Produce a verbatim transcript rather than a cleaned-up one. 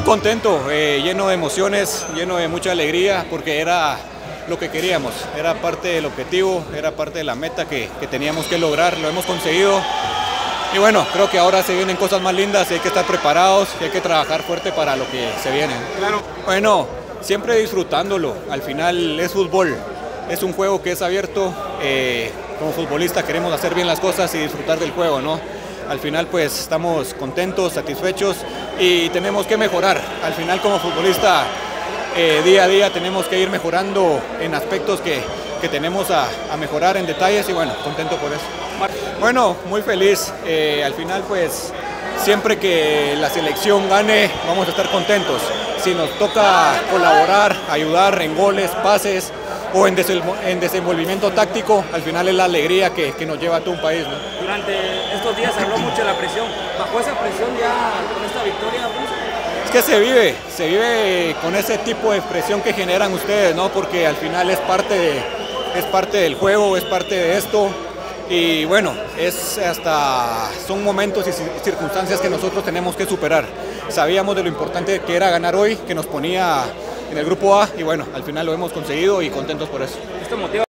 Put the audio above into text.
contento, eh, lleno de emociones, lleno de mucha alegría, porque era lo que queríamos, era parte del objetivo, era parte de la meta que, que teníamos que lograr, lo hemos conseguido. Y bueno, creo que ahora se vienen cosas más lindas y hay que estar preparados y hay que trabajar fuerte para lo que se viene. Claro. Bueno, siempre disfrutándolo, al final es fútbol, es un juego que es abierto, eh, como futbolista queremos hacer bien las cosas y disfrutar del juego, ¿no? Al final pues estamos contentos, satisfechos y tenemos que mejorar. Al final como futbolista eh, día a día tenemos que ir mejorando en aspectos que, que tenemos a, a mejorar en detalles y bueno, contento por eso. Bueno, muy feliz. Eh, al final pues siempre que la selección gane vamos a estar contentos. Si nos toca colaborar, ayudar en goles, pases o en, en desenvolvimiento táctico, al final es la alegría que, que nos lleva a todo un país, ¿no? Durante estos días se habló mucho de la presión. ¿Bajo esa presión ya con esta victoria? Pues? Es que se vive, se vive con ese tipo de presión que generan ustedes, ¿no? Porque al final es parte, de, es parte del juego, es parte de esto. Y bueno, es hasta, son momentos y circunstancias que nosotros tenemos que superar. Sabíamos de lo importante que era ganar hoy, que nos ponía en el grupo A y bueno, al final lo hemos conseguido y contentos por eso. ¿Esto motiva?